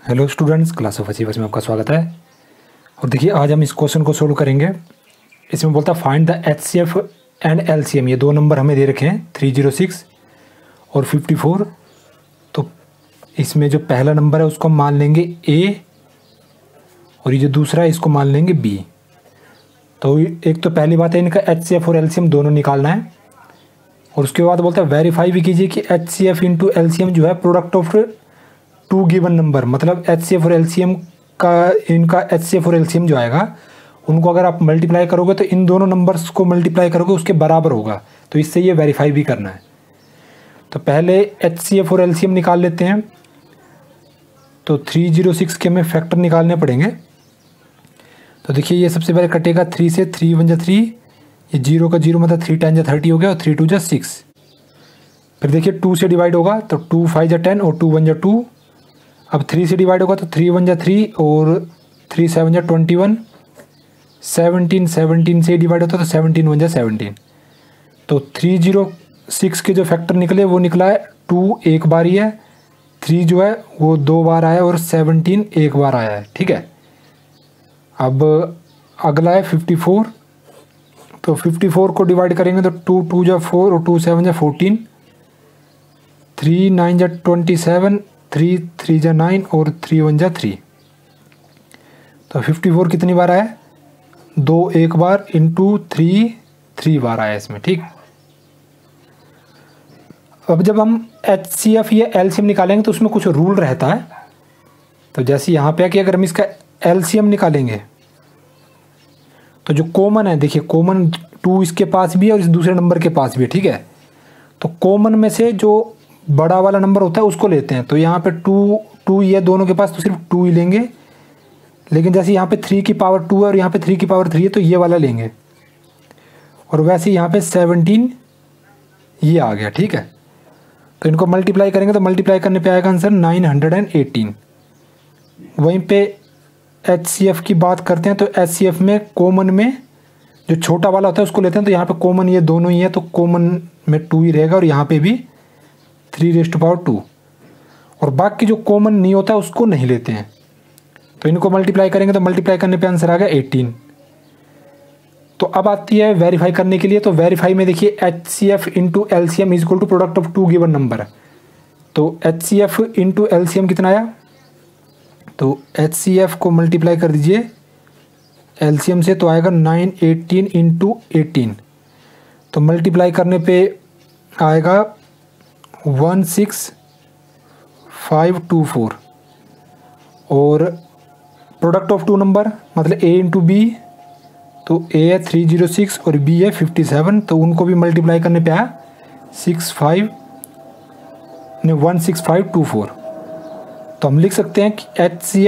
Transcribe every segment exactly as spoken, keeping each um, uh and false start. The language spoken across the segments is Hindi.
Hello students, class of achievers में आपका स्वागत है। और देखिए आज हम इस क्वेश्चन को सोल्व करेंगे। इसमें बोलता है find the H C F and L C M. ये दो नंबर हमें दे रखे हैं थ्री जीरो सिक्स और फिफ्टी फोर। तो इसमें जो पहला नंबर है उसको हम मान लेंगे ए और ये जो दूसरा है इसको मान लेंगे बी। तो एक तो पहली बात है इनका एच सी एफ और एल सी एम दोनों निकालना है। और उसके बाद बोलता है वेरीफाई भी कीजिए कि H C F into L C M जो है product of two given number, मतलब एच सी एफ और एल सी एम का इनका एच सी एफ और एल सी एम जो आएगा उनको अगर आप मल्टीप्लाई करोगे तो इन दोनों नंबर्स को मल्टीप्लाई करोगे उसके बराबर होगा। तो इससे ये वेरीफाई भी करना है। तो पहले एच सी एफ और एल सी एम निकाल लेते हैं। तो थ्री जीरो सिक्स के हमें फैक्टर निकालने पड़ेंगे। तो देखिए ये सबसे पहले कटेगा थ्री से, थ्री वन जा थ्री, ये जीरो का जीरो मतलब थ्री टेन जा थर्टी हो गया और थ्री टू जा सिक्स। फिर देखिए टू से डिवाइड होगा तो टू फाइव जा टेन और टू वन जा टू। अब थ्री से डिवाइड होगा तो थ्री वन जा थ्री और थ्री सेवन जा ट्वेंटी वन। सेवनटीन सेवनटीन से डिवाइड होता है तो सेवनटीन वन जा सेवनटीन। तो थ्री जीरो सिक्स के जो फैक्टर निकले वो निकला है टू एक बार ही है, थ्री जो है वो दो बार आया और सेवनटीन एक बार आया है। ठीक है। अब अगला है फिफ्टी फोर। तो फिफ्टी फोर को डिवाइड करेंगे तो टू टू जा फोर और टू सेवन जा फोर्टीन, थ्री नाइन जा ट्वेंटी सेवन, थ्री थ्री जा नाइन और थ्री वन जा थ्री। तो फिफ्टी फोर कितनी बार आया? दो एक बार इंटू थ्री थ्री बार आया इसमें। ठीक। अब जब हम एच सी एफ या एल सी एम निकालेंगे तो उसमें कुछ रूल रहता है। तो जैसे यहाँ पे है कि अगर हम इसका एल सी एम निकालेंगे तो जो कॉमन है, देखिए कॉमन टू इसके पास भी है और इस दूसरे नंबर के पास भी है। ठीक है। तो कॉमन में से जो बड़ा वाला नंबर होता है उसको लेते हैं। तो यहाँ पे टू टू ये दोनों के पास तो सिर्फ टू ही लेंगे, लेकिन जैसे यहाँ पे थ्री की पावर टू है और यहाँ पे थ्री की पावर थ्री है तो ये वाला लेंगे। और वैसे यहाँ पे सेवनटीन ये आ गया। ठीक है। तो इनको मल्टीप्लाई करेंगे तो मल्टीप्लाई करने पे आएगा answer nine hundred and eighteen. वहीं पे एच सी एफ की बात करते हैं तो एच सी एफ में कॉमन में जो छोटा वाला होता है उसको लेते हैं। तो यहाँ पे कॉमन ये दोनों ही है तो कॉमन में टू ही रहेगा और यहाँ पे भी थ्री रेस्ट पावर टू। और बाकी जो कॉमन नहीं होता उसको नहीं लेते हैं। तो इनको मल्टीप्लाई करेंगे तो मल्टीप्लाई करने पे आंसर आ गया एटीन। तो अब आती है वेरीफाई करने के लिए। तो वेरीफाई में देखिए H C F into L C M is equal to product of two given number. तो H C F into L C M कितना आया? तो एच सी एफ को मल्टीप्लाई कर दीजिए एल सी एम से तो आएगा नाइन एटीन इंटू एटीन। तो मल्टीप्लाई करने पे आएगा one six five two four. और प्रोडक्ट ऑफ टू नंबर मतलब ए इंटू बी, तो ए है थ्री जीरो सिक्स और बी है फिफ्टी सेवन। तो उनको भी मल्टीप्लाई करने पे आया सिक्स फाइव ने one six five two four. तो हम लिख सकते हैं कि H C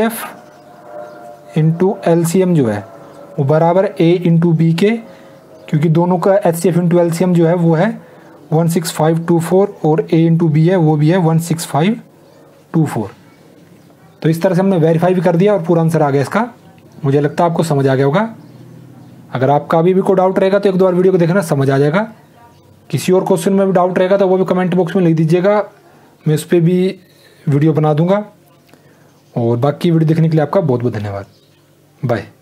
F into L C M जो है वो बराबर ए इंटू बी के, क्योंकि दोनों का H C F into L C M जो है वो है one six five two four और ए इंटू बी है वो भी है one six five two four. तो इस तरह से हमने वेरीफाई भी कर दिया और पूरा आंसर आ गया इसका। मुझे लगता है आपको समझ आ गया होगा। अगर आपका अभी भी कोई डाउट रहेगा तो एक दो बार वीडियो को देखना, समझ आ जाएगा। किसी और क्वेश्चन में भी डाउट रहेगा तो वो भी कमेंट बॉक्स में लिख दीजिएगा, मैं उस पर भी वीडियो बना दूंगा। और बाकी वीडियो देखने के लिए आपका बहुत बहुत धन्यवाद। बाय।